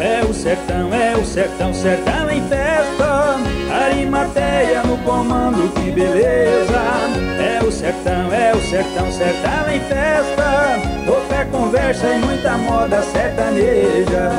É o sertão, sertão em festa. Arimateia no comando, que beleza. É o sertão, sertão em festa. Pouca conversa e muita moda sertaneja.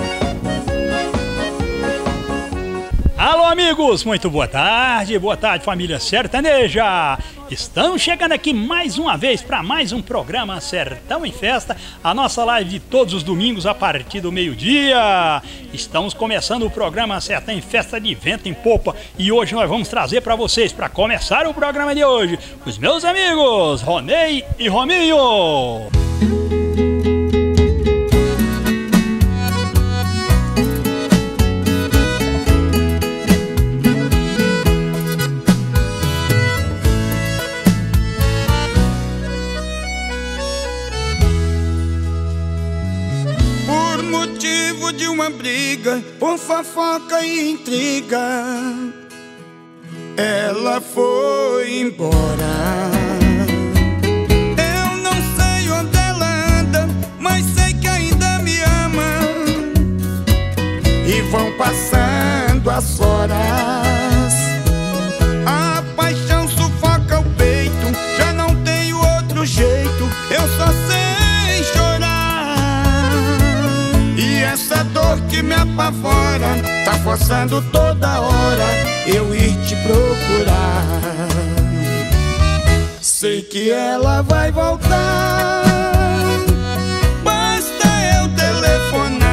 Alô amigos, muito boa tarde família sertaneja. Estamos chegando aqui mais uma vez para mais um programa Sertão em Festa, a nossa live de todos os domingos a partir do meio-dia. Estamos começando o programa Sertão em Festa de vento em popa e hoje nós vamos trazer para vocês, para começar o programa de hoje, os meus amigos Ronei e Rominho. De uma briga, por fofoca e intriga, ela foi embora. Eu não sei onde ela anda, mas sei que ainda me ama. E vão passando as horas, a paixão sufoca o peito. Já não tenho outro jeito, eu só sei chorar. E essa dor que me apavora tá forçando toda hora eu ir te procurar. Sei que ela vai voltar, basta eu telefonar.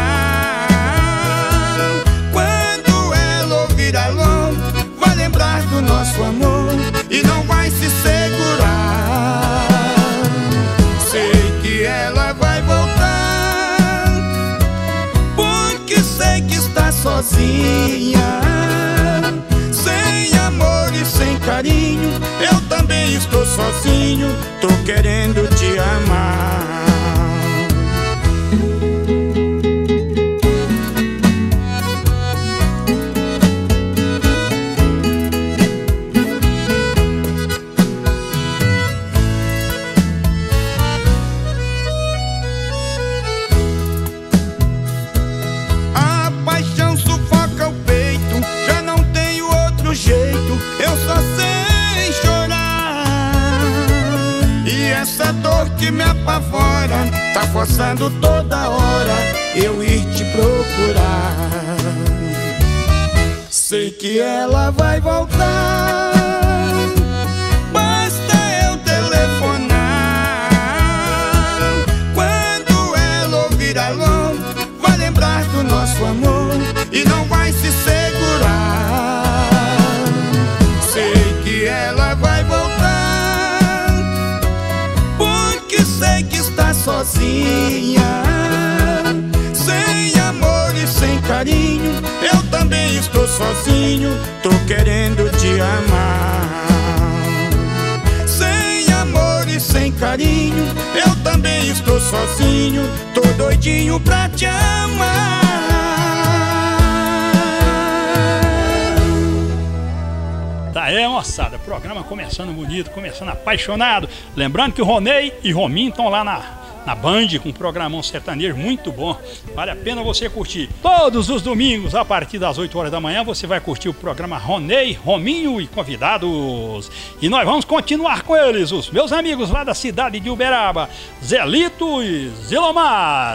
Quando ela ouvir alô, vai lembrar do nosso amor e não vai se segurar. Sei que ela vai voltar, sei que está sozinha, sem amor e sem carinho. Eu também estou sozinho, tô querendo te amar. Eu só sei chorar. E essa dor que me apavora tá forçando toda hora eu ir te procurar. Sei que ela vai voltar, basta eu telefonar. Quando ela ouvir alô, vai lembrar do nosso amor e não vai se segurar. Ela vai voltar, porque sei que está sozinha, sem amor e sem carinho. Eu também estou sozinho, tô querendo te amar. Sem amor e sem carinho, eu também estou sozinho, tô doidinho pra te amar. Tá aí, moçada, programa começando bonito, começando apaixonado. Lembrando que o Ronei e Rominho estão lá na Band com um programão sertanejo muito bom. Vale a pena você curtir. Todos os domingos, a partir das 8 horas da manhã, você vai curtir o programa Ronei, Rominho e convidados. E nós vamos continuar com eles, os meus amigos lá da cidade de Uberaba, Zelito e Zilomar.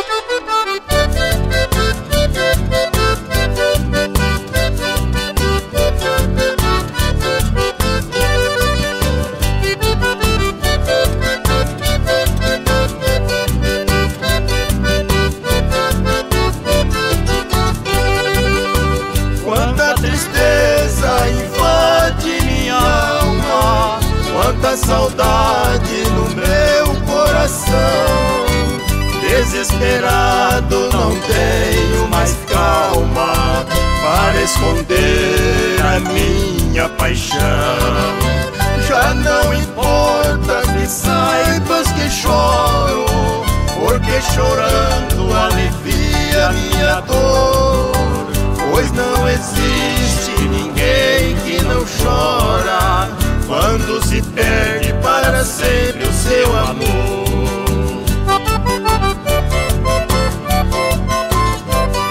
Quanta saudade no meu coração. Desesperado, não tenho mais calma para esconder a minha paixão. Já não importa que saibas que choro, porque chorando alivia minha dor. Pois não existe ninguém que não chora quando se perde para sempre o seu amor.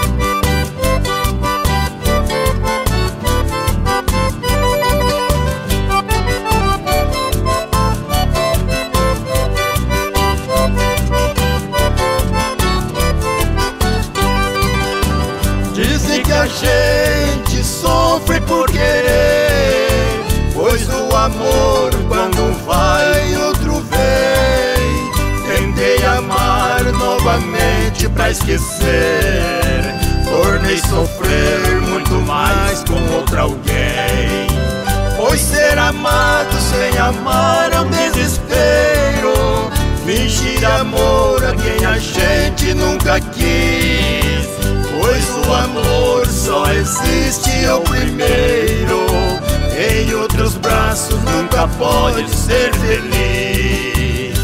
por querer, pois o amor quando vai outro vem. Tentei amar novamente pra esquecer, tornei sofrer muito mais com outro alguém. Pois ser amado sem amar é um desespero, fingir amor a quem a gente nunca quis. Pois o amor só existe ao primeiro, em outros braços nunca pode ser feliz.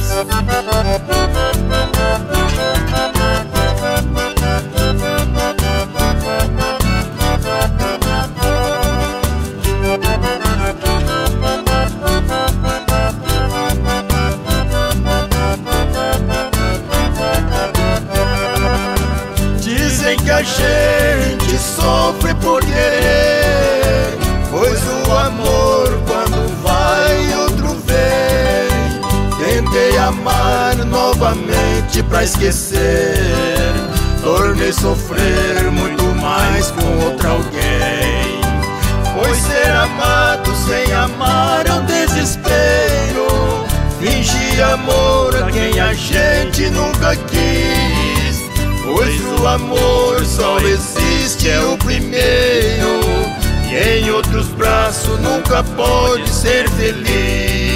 Dizem que a gente sofre por querer, pois o amor quando vai outro vem. Tentei amar novamente pra esquecer, tornei sofrer muito mais com outro alguém. Pois ser amado sem amar é um desespero, fingir amor a quem a gente nunca quis. Pois o amor só existe é o primeiro, e em outros braços nunca pode ser feliz.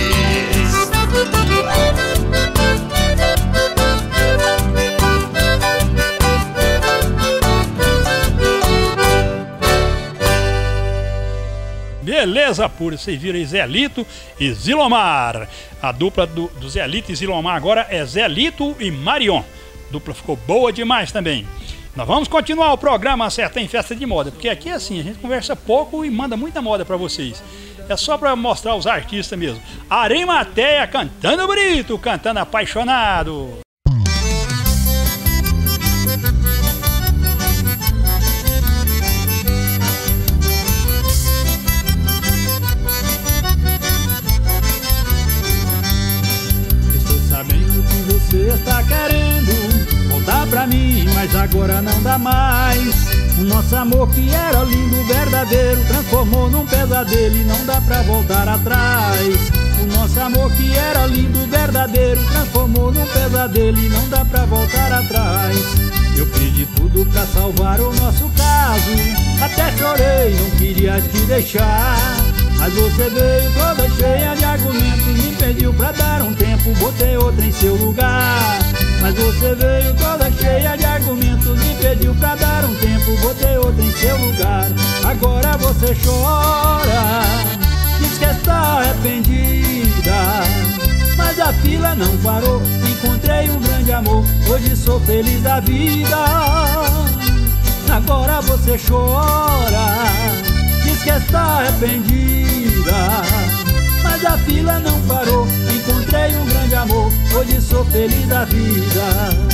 Beleza pura, vocês viram aí Zelito e Zilomar. A dupla do Zelito e Zilomar agora é Zelito e Marion. A dupla ficou boa demais também. Nós vamos continuar o programa Sertão em Festa de Moda, porque aqui é assim, a gente conversa pouco e manda muita moda pra vocês. É só pra mostrar os artistas mesmo. Arimateia cantando bonito, cantando apaixonado. Você está querendo voltar pra mim, mas agora não dá mais. O nosso amor que era lindo, verdadeiro, transformou num pesadelo e não dá pra voltar atrás. O nosso amor que era lindo, verdadeiro, transformou num pesadelo e não dá pra voltar atrás. Eu fiz de tudo pra salvar o nosso caso, até chorei, não queria te deixar. Mas você veio toda cheia de argumentos, me pediu pra dar um tempo, botei outra em seu lugar. Mas você veio toda cheia de argumentos, me pediu pra dar um tempo, botei outra em seu lugar. Agora você chora, diz que está arrependida, mas a fila não parou, encontrei um grande amor, hoje sou feliz da vida. Agora você chora, diz que está arrependida, mas a fila não parou, encontrei um grande amor, hoje sou feliz da vida.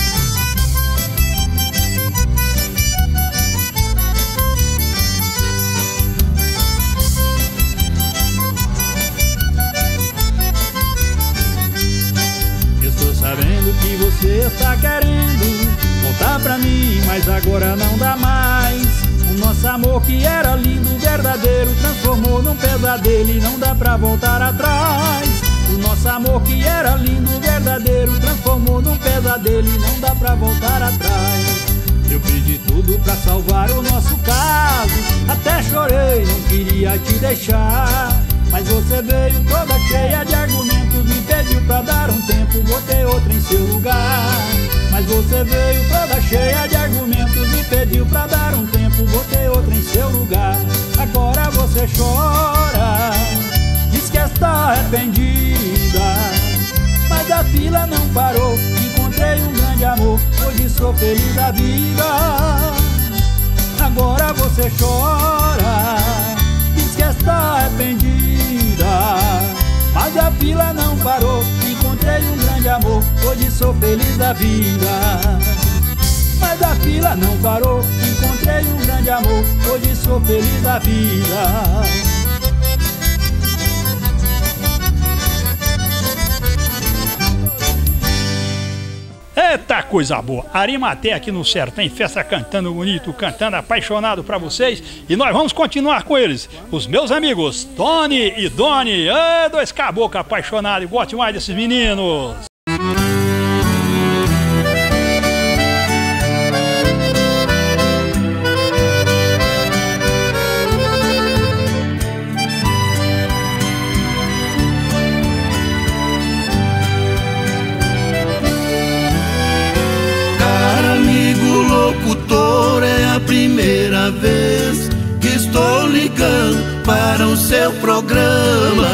Estou sabendo que você está querendo voltar pra mim, mas agora não dá mais. O nosso amor que era lindo, verdadeiro, transformou num pesadelo e não dá pra voltar atrás. O nosso amor que era lindo, verdadeiro, transformou num pesadelo e não dá pra voltar atrás. Eu fiz de tudo pra salvar o nosso caso, até chorei, não queria te deixar. Mas você veio toda cheia de argumentos, me pediu pra dar um tempo, botei outra em seu lugar. Mas você veio toda cheia de argumentos, me pediu pra dar um tempo, botei outra em seu lugar. Agora você chora, diz que está arrependida, mas a fila não parou, encontrei um grande amor, hoje sou feliz da vida. Agora você chora, diz que está arrependida, mas a fila não parou, encontrei um grande amor, hoje sou feliz da vida. Mas a fila não parou, encontrei um grande amor, hoje sou feliz da vida. Eita coisa boa! Arimateia aqui no Sertão em Festa, cantando bonito, cantando apaixonado pra vocês. E nós vamos continuar com eles, os meus amigos Tony e Doni. Dois caboclos apaixonados, gosto demais desses meninos. Locutor, é a primeira vez que estou ligando para o seu programa.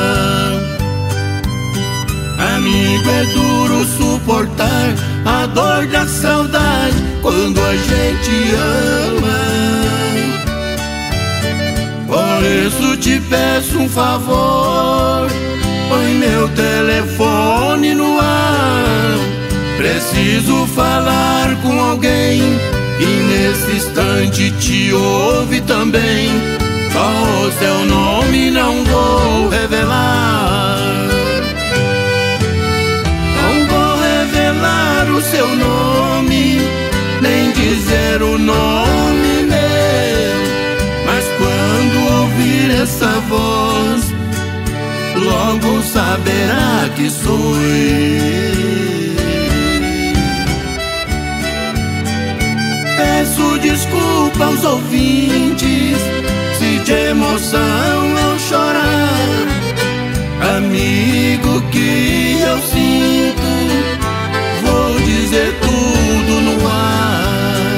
Amigo, é duro suportar a dor da saudade quando a gente ama. Por isso te peço um favor, põe meu telefone no ar. Preciso falar com alguém que nesse instante te ouve também. Só o seu nome não vou revelar. Não vou revelar o seu nome, nem dizer o nome meu. Mas quando ouvir essa voz, logo saberá que sou eu. Peço desculpa aos ouvintes se de emoção eu chorar. Amigo, que eu sinto, vou dizer tudo no ar.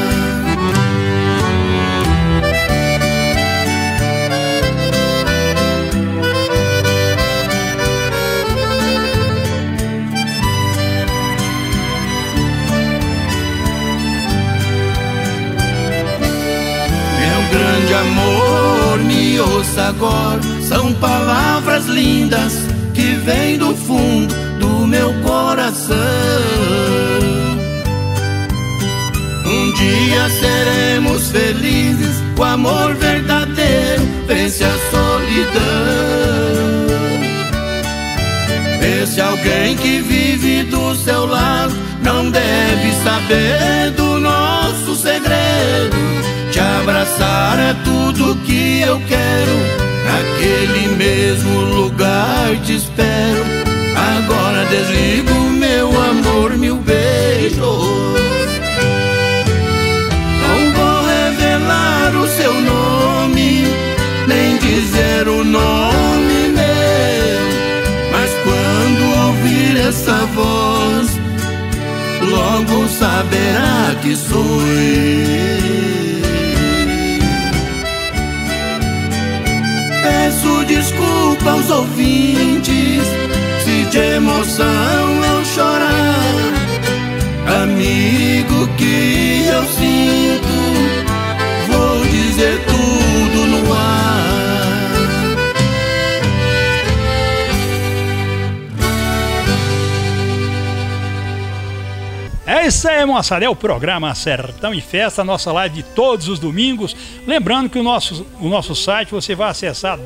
Grande amor, me ouça agora. São palavras lindas que vêm do fundo do meu coração. Um dia seremos felizes, o amor verdadeiro vence a solidão. Esse alguém que vive do seu lado não deve saber do nosso segredo. Te abraçar é tudo que eu quero, naquele mesmo lugar te espero. Agora desligo, meu amor, mil beijos. Não vou revelar o seu nome, nem dizer o nome meu. Mas quando ouvir essa voz, logo saberá que sou eu. Peço desculpa aos ouvintes se de emoção eu chorar. Amigo, que eu sinto, vou dizer tudo no ar. É isso aí, moçada, é o programa Sertão em Festa, nossa live de todos os domingos. Lembrando que o nosso site você vai acessar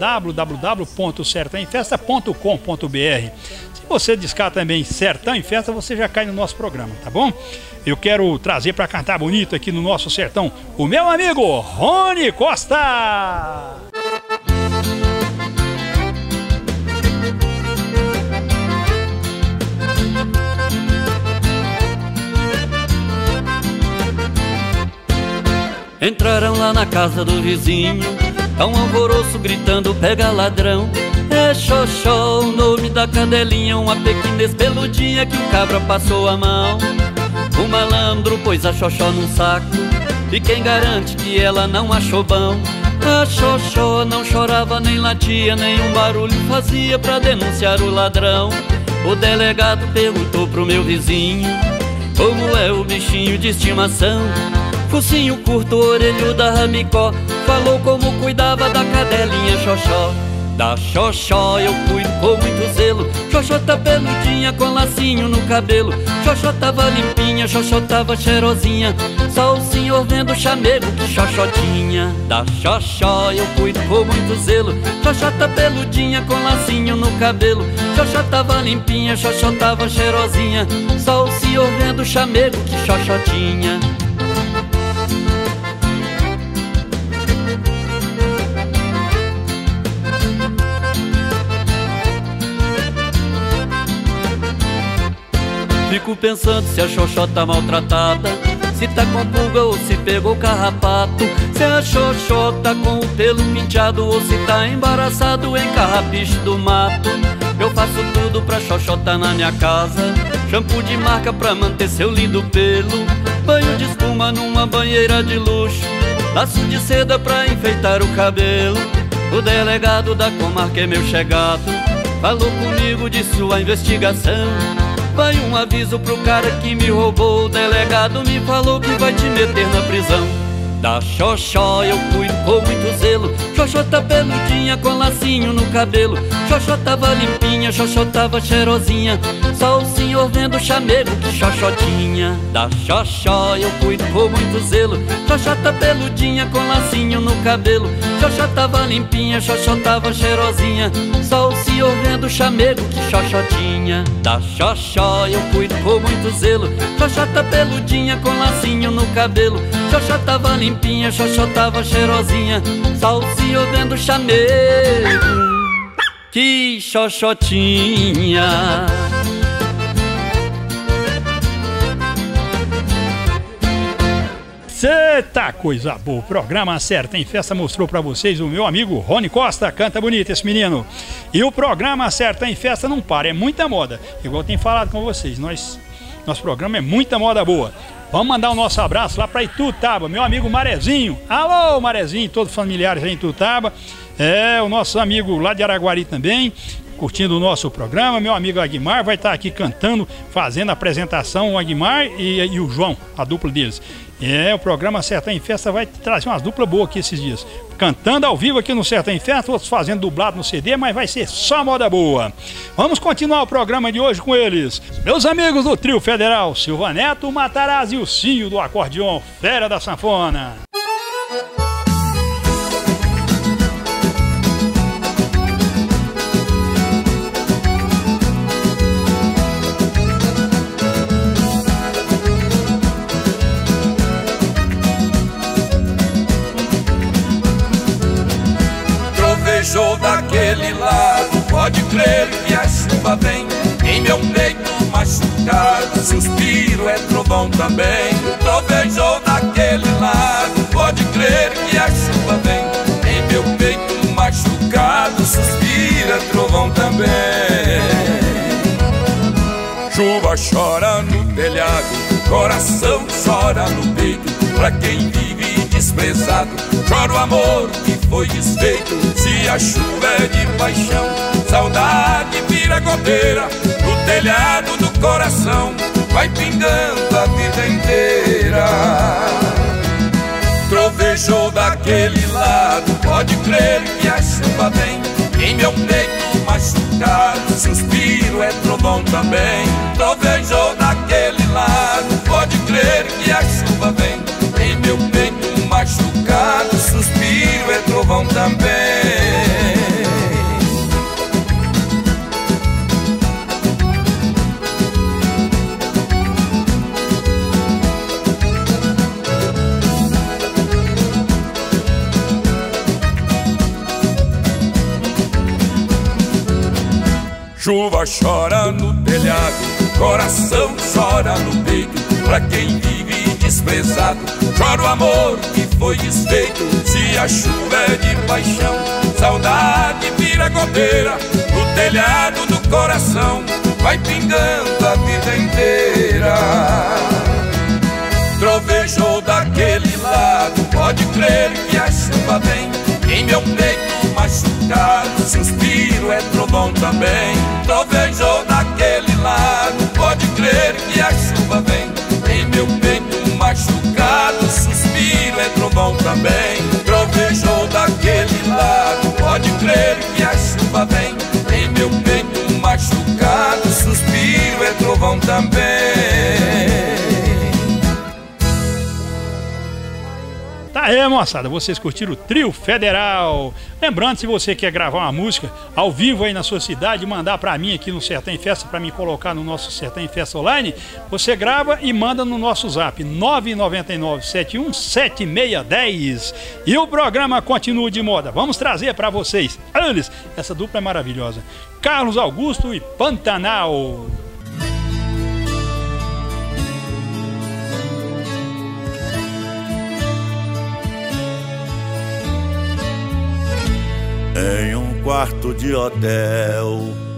www.sertãoemfesta.com.br. Se você discar também Sertão em Festa, você já cai no nosso programa, tá bom? Eu quero trazer para cantar bonito aqui no nosso sertão o meu amigo Rony Costa. Entraram lá na casa do vizinho, tá um alvoroço gritando pega ladrão. É Xoxó, o nome da cadelinha, uma pequinez peludinha que o cabra passou a mão. O malandro pôs a Xoxó num saco, e quem garante que ela não achou bom? A Xoxó não chorava nem latia, nenhum barulho fazia pra denunciar o ladrão. O delegado perguntou pro meu vizinho como é o bichinho de estimação. Focinho curto, orelho da Ramicó, falou como cuidava da cadelinha Xoxó. Da Xoxó eu cuido com muito zelo. Xoxota peludinha com lacinho no cabelo. Xoxotava limpinha, xoxotava cheirosinha. Só o senhor vendo o chamego, que xoxotinha. Da xoxó eu cuido com muito zelo. Xoxota peludinha com lacinho no cabelo. Xoxotava limpinha, xoxotava cheirosinha. Só o senhor vendo o chamego, que xoxotinha. Fico pensando se a xoxota maltratada, se tá com pulga ou se pegou carrapato. Se a xoxota com o pelo penteado ou se tá embaraçado em carrapicho do mato. Eu faço tudo pra xoxota na minha casa. Shampoo de marca pra manter seu lindo pelo. Banho de espuma numa banheira de luxo. Laço de seda pra enfeitar o cabelo. O delegado da comarca é meu chegado. Falou comigo de sua investigação. Vai um aviso pro cara que me roubou. O delegado me falou que vai te meter na prisão. Da xoxó eu cuido com muito zelo. Xoxota peludinha com lacinho no cabelo. Xoxotava limpinha, xoxotava cheirosinha. Só o senhor vendo o chamego, que xoxotinha. Da xoxó eu cuido com muito zelo. Xoxota peludinha com lacinho no cabelo. Xoxotava limpinha, xoxotava cheirosinha. Só o senhor vendo o chamego, que xoxotinha. Da xoxó eu cuido com muito zelo. Xoxota peludinha com lacinho no cabelo. Xoxotava limpinha, xoxotava cheirosinha. Só o senhor vendo o chamego, que xoxotinha. Eita, coisa boa! O programa Acerta em Festa mostrou pra vocês o meu amigo Rony Costa. Canta bonito esse menino. E o programa Acerta em Festa não para, é muita moda. Igual eu tenho falado com vocês, nosso programa é muita moda boa. Vamos mandar o nosso abraço lá pra Itutaba, meu amigo Marezinho. Alô, Marezinho, todos familiares aí em Itutaba. É, o nosso amigo lá de Araguari também, curtindo o nosso programa. Meu amigo Aguimar vai estar aqui cantando, fazendo a apresentação, o Aguimar e o João, a dupla deles. É, o programa Sertão em Festa vai trazer umas duplas boas aqui esses dias. Cantando ao vivo aqui no Sertão em Festa, outros fazendo dublado no CD, mas vai ser só moda boa. Vamos continuar o programa de hoje com eles. Meus amigos do Trio Federal, Silva Neto, Matarazzo e o Cinho do acordeon, fera da sanfona. Trovejou daquele lado, pode crer que a chuva vem. Em meu peito machucado, suspiro é trovão também. Trovejou daquele lado, pode crer que a chuva vem. Em meu peito machucado, suspiro é trovão também. Chuva chora no telhado, coração chora no peito. Pra quem vive desprezado, chora o amor que foi desfeito. Se a chuva é de paixão, saudade vira goteira. No telhado do coração vai pingando a vida inteira. Trovejou daquele lado, pode crer que a chuva vem. Em meu peito machucado, suspiro é trovão também. Trovejou daquele lado, pode crer que a chuva vem. Em meu peito machucado, suspiro é trovão também. Chuva chora no telhado, coração chora no peito. Pra quem vive desprezado, chora o amor que foi desfeito. Se a chuva é de paixão, saudade vira goteira. No telhado do coração vai pingando a vida inteira. Trovejou daquele lado, pode crer que a chuva vem. Em meu peito machucado, suspiro é trovão também. Trovejou daquele lado, pode crer que a chuva vem. Em meu peito machucado, suspiro é trovão também. Trovejou daquele lado, pode crer que a chuva vem. Em meu peito vão também. Tá aí, moçada, vocês curtiram o Trio Federal. Lembrando, se você quer gravar uma música ao vivo aí na sua cidade, mandar pra mim aqui no Sertão em Festa, pra mim colocar no nosso Sertão em Festa Online, você grava e manda no nosso zap 999717610. E o programa continua de moda. Vamos trazer pra vocês eles, essa dupla é maravilhosa, Carlos Augusto e Pantanal. Em um quarto de hotel,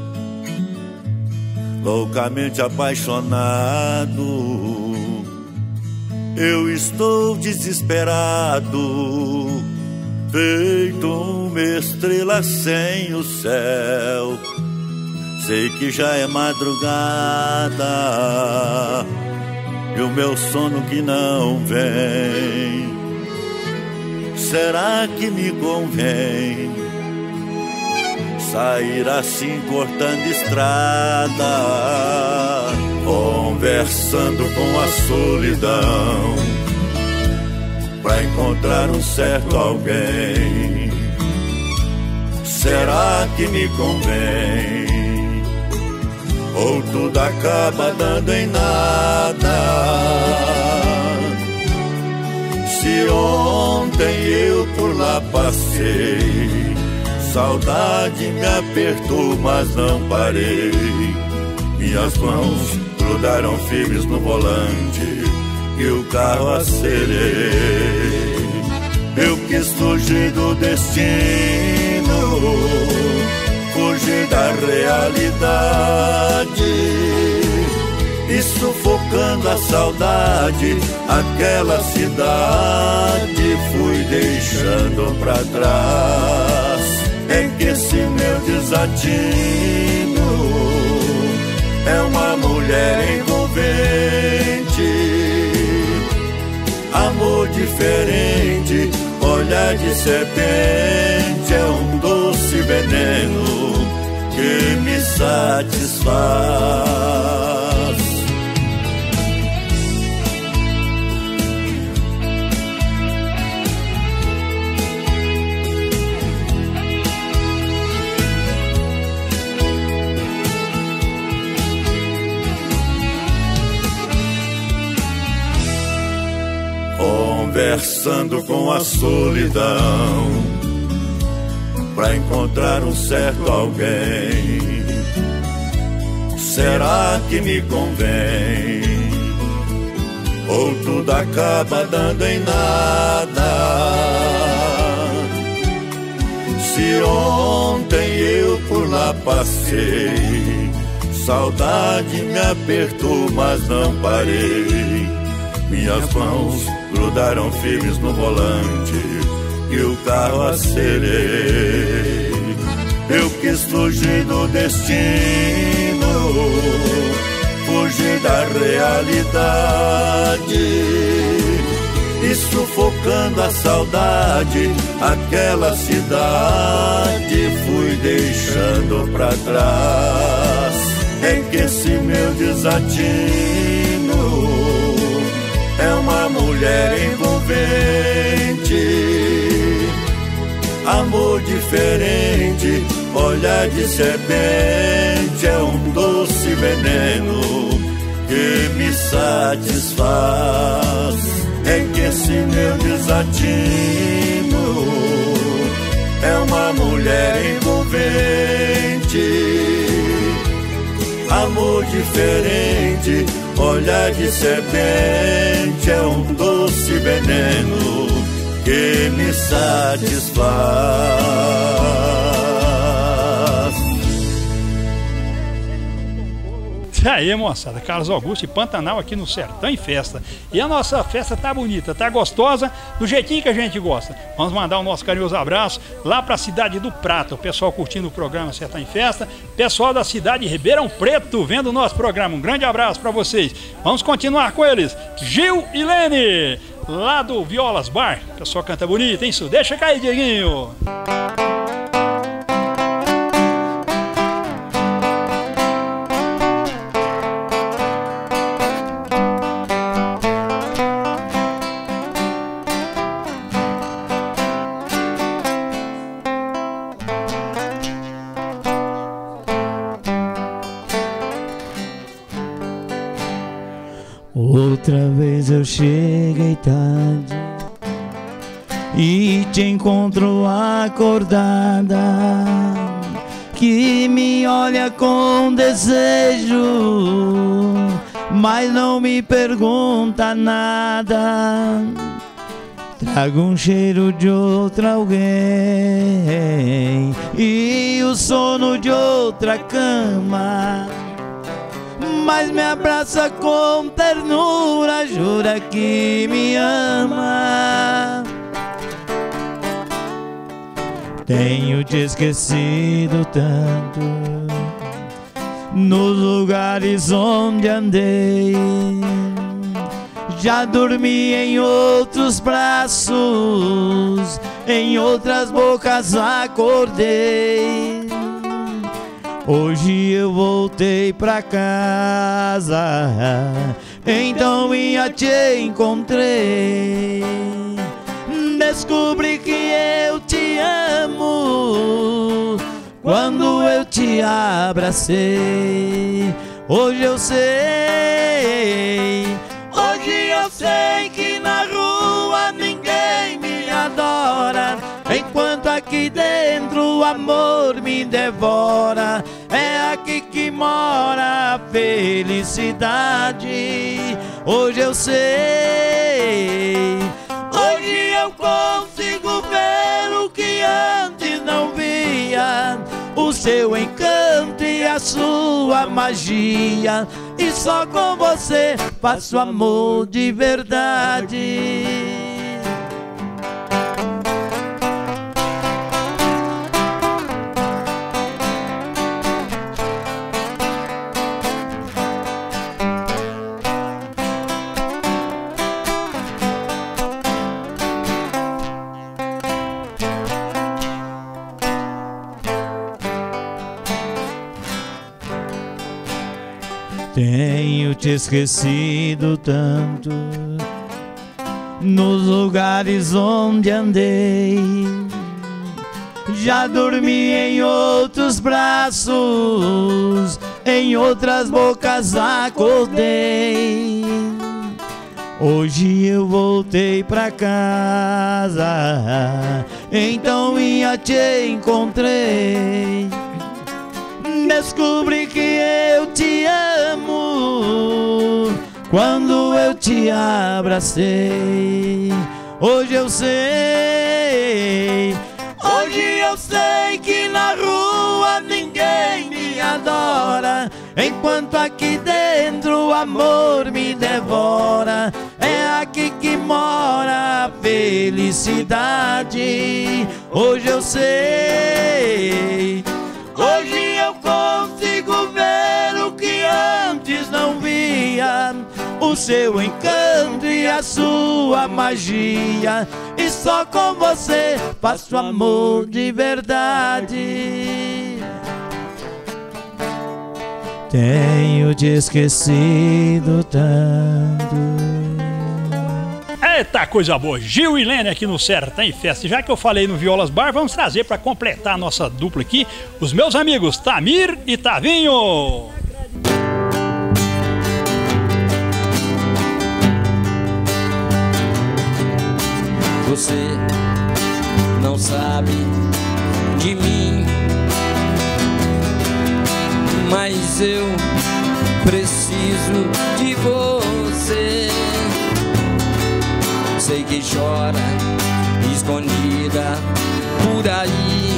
loucamente apaixonado, eu estou desesperado, feito uma estrela sem o céu. Sei que já é madrugada e o meu sono que não vem. Será que me convém sair assim cortando estrada, conversando com a solidão, pra encontrar um certo alguém? Será que me convém? Ou tudo acaba dando em nada? Se ontem eu por lá passei, saudade me apertou, mas não parei. Minhas mãos grudaram firmes no volante e o carro acelerei. Eu quis fugir do destino, fugir da realidade, e sufocando a saudade, aquela cidade fui deixando pra trás. É que esse meu desatino é uma mulher envolvente, amor diferente, olhar de serpente, é um doce veneno que me satisfaz. Conversando com a solidão, pra encontrar um certo alguém. Será que me convém? Ou tudo acaba dando em nada? Se ontem eu por lá passei, saudade me apertou, mas não parei. Minhas mãos grudaram firmes no volante e o carro acelerei. Eu quis fugir do destino, fugir da realidade, e sufocando a saudade, aquela cidade fui deixando pra trás. É que esse meu desatino é uma mulher envolvente, amor diferente, olhar de serpente, é um doce veneno que me satisfaz. É que esse meu desatino é uma mulher envolvente, amor diferente, olhar de serpente, é um doce veneno que me satisfaz. E aí, moçada, Carlos Augusto e Pantanal aqui no Sertão em Festa. E a nossa festa tá bonita, tá gostosa, do jeitinho que a gente gosta. Vamos mandar o nosso carinhoso abraço lá pra cidade do Prata, o pessoal curtindo o programa Sertão em Festa, pessoal da cidade de Ribeirão Preto vendo o nosso programa. Um grande abraço pra vocês. Vamos continuar com eles, Gil e Lene, lá do Violas Bar. O pessoal canta bonito, hein, isso? Deixa cair, Dieguinho. mas eu cheguei tarde e te encontro acordada, que me olha com desejo, mas não me pergunta nada. Trago um cheiro de outra alguém e o sono de outra cama, mas me abraça com ternura, jura que me ama. Tenho te esquecido tanto nos lugares onde andei, já dormi em outros braços, em outras bocas acordei. Hoje eu voltei pra casa, então te encontrei. Descobri que eu te amo quando eu te abracei. Hoje eu sei que na rua ninguém me adora, enquanto aqui dentro o amor me devora. É aqui que mora a felicidade. Hoje eu sei, hoje eu consigo ver o que antes não via, o seu encanto e a sua magia. E só com você faço amor de verdade. Tenho te esquecido tanto nos lugares onde andei, já dormi em outros braços, em outras bocas acordei. Hoje eu voltei pra casa, então te encontrei. Descobri que eu te amo quando eu te abracei. Hoje eu sei que na rua ninguém me adora, enquanto aqui dentro o amor me devora. É aqui que mora a felicidade. Hoje eu sei, hoje eu consigo ver o que antes não via, o seu encanto e a sua magia. E só com você faço amor de verdade. Tenho te esquecido tanto. Eita, coisa boa! Gil e Lene aqui no Sertão em Festa. Já que eu falei no Violas Bar, vamos trazer para completar a nossa dupla aqui os meus amigos Tamir e Tavinho. Você não sabe de mim, mas eu preciso de você. Sei que chora escondida por aí.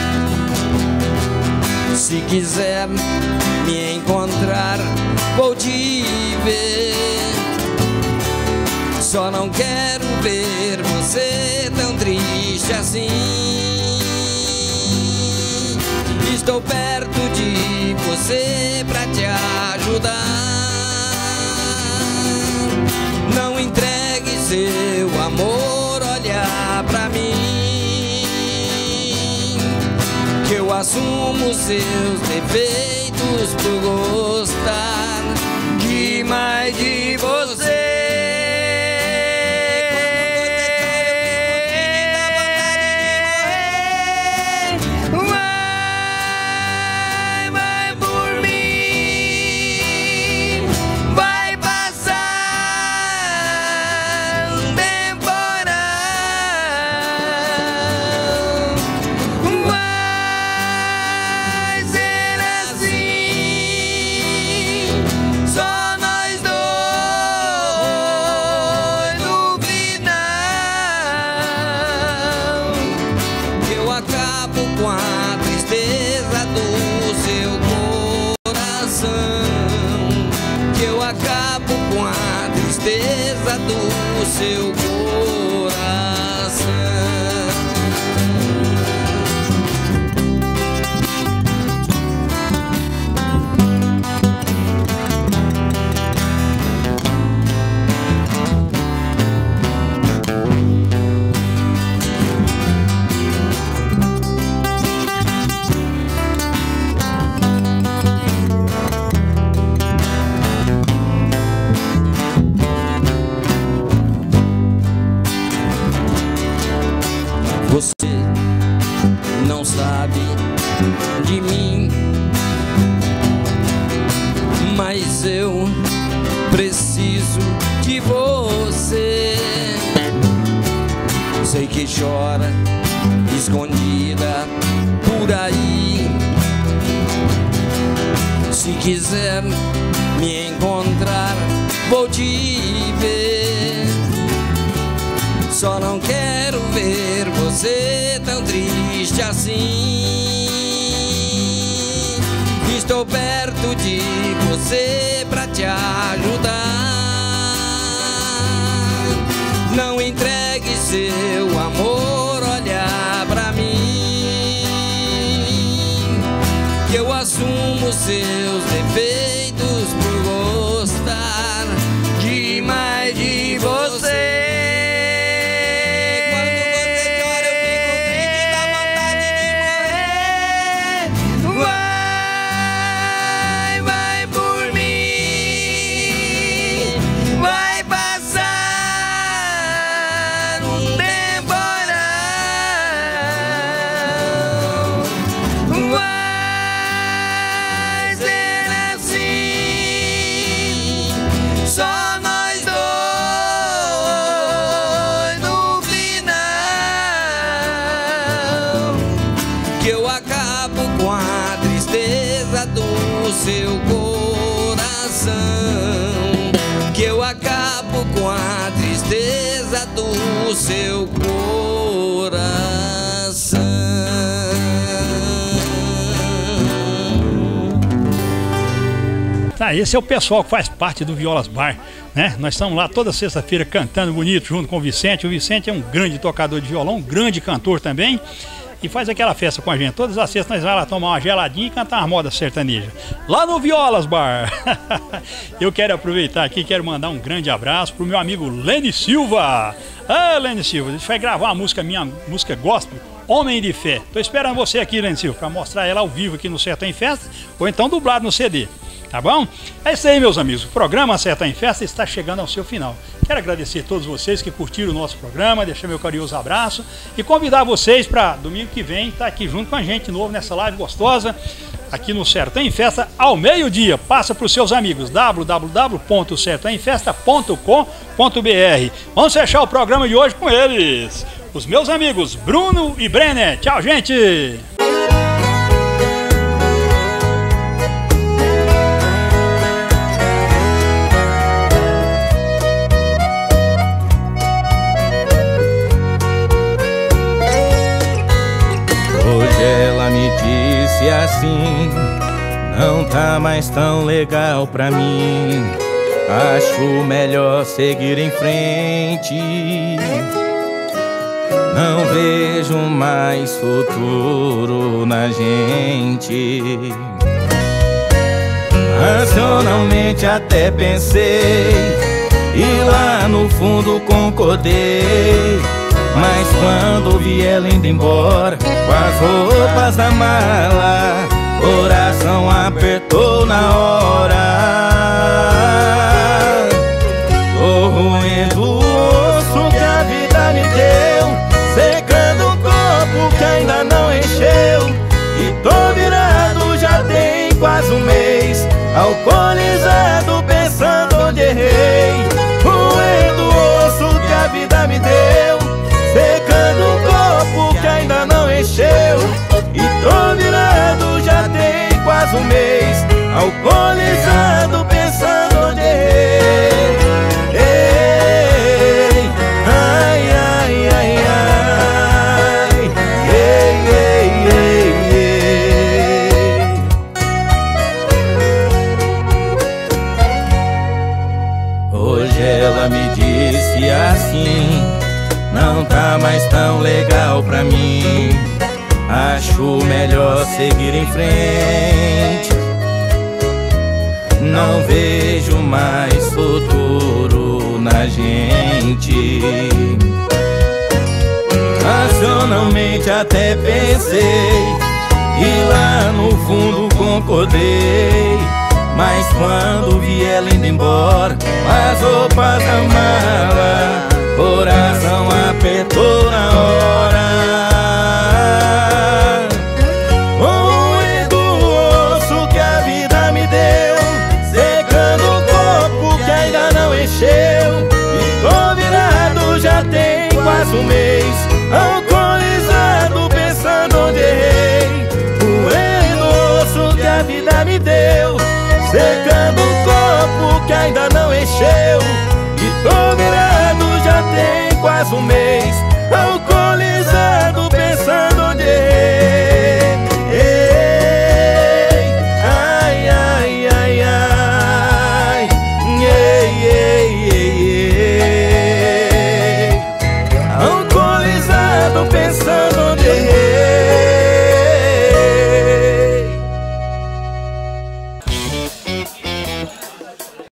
Se quiser me encontrar, vou te ver. Só não quero ver você tão triste assim. Estou perto de você pra te ajudar. Não entregue seu amor, olha pra mim, que eu assumo seus defeitos por gostar demais de você. Você não sabe de mim, mas eu preciso de você. Sei que chora escondida por aí. Se quiser me encontrar, vou te ver. Só não quero ver você tão triste assim. Estou perto de você pra te ajudar. Não entregue seu amor, olha pra mim, que eu assumo seus defeitos por gostar demais de você. Seu coração, que eu acabo com a tristeza do seu coração. Tá, esse é o pessoal que faz parte do Violas Bar, né? Nós estamos lá toda sexta-feira cantando bonito junto com o Vicente. O Vicente é um grande tocador de violão, um grande cantor também. E faz aquela festa com a gente. Todas as sextas nós vamos lá tomar uma geladinha e cantar uma moda sertaneja lá no Violas Bar. Eu quero aproveitar aqui, quero mandar um grande abraço pro meu amigo Lene Silva. Ah, Lene Silva, a gente vai gravar uma música minha, música gospel, Homem de Fé. Tô esperando você aqui, Lene Silva, para mostrar ela ao vivo aqui no Sertão em Festa, ou então dublado no CD. Tá bom? É isso aí, meus amigos. O programa Sertão em Festa está chegando ao seu final. Quero agradecer a todos vocês que curtiram o nosso programa, deixar meu carinhoso abraço e convidar vocês para domingo que vem estar aqui junto com a gente de novo nessa live gostosa aqui no Sertão em Festa ao meio-dia. Passa para os seus amigos www.sertãoemfesta.com.br. Vamos fechar o programa de hoje com eles, os meus amigos Bruno e Brenner. Tchau, gente! Hoje ela me disse assim: não tá mais tão legal pra mim, acho melhor seguir em frente. Não vejo mais futuro na gente. Racionalmente até pensei e lá no fundo concordei, mas quando vi ela indo embora com as roupas da mala, coração apertou na hora. Tô roendo o osso que a vida me deu, secando o corpo que ainda não encheu, e tô virado já tem quase um mês, alcoolizado pensando onde errei. Roendo o osso que a vida me deu, secando o corpo que ainda não encheu, e tô virado já tem quase um mês, alcoolizado pensando onde errei. Ei, ai, ai, ai, ai, ei, ei, ei, ei. Hoje ela me disse assim: não tá mais tão legal pra mim, acho melhor seguir em frente. Não vejo mais futuro na gente. Racionalmente até pensei e lá no fundo concordei, mas quando vi ela indo embora com as roupas da mala, coração apertou na hora. alcoolizado, pensando onde errei, moendo o osso que a vida me deu, secando um copo que ainda não encheu, e tô virado já tem quase um mês.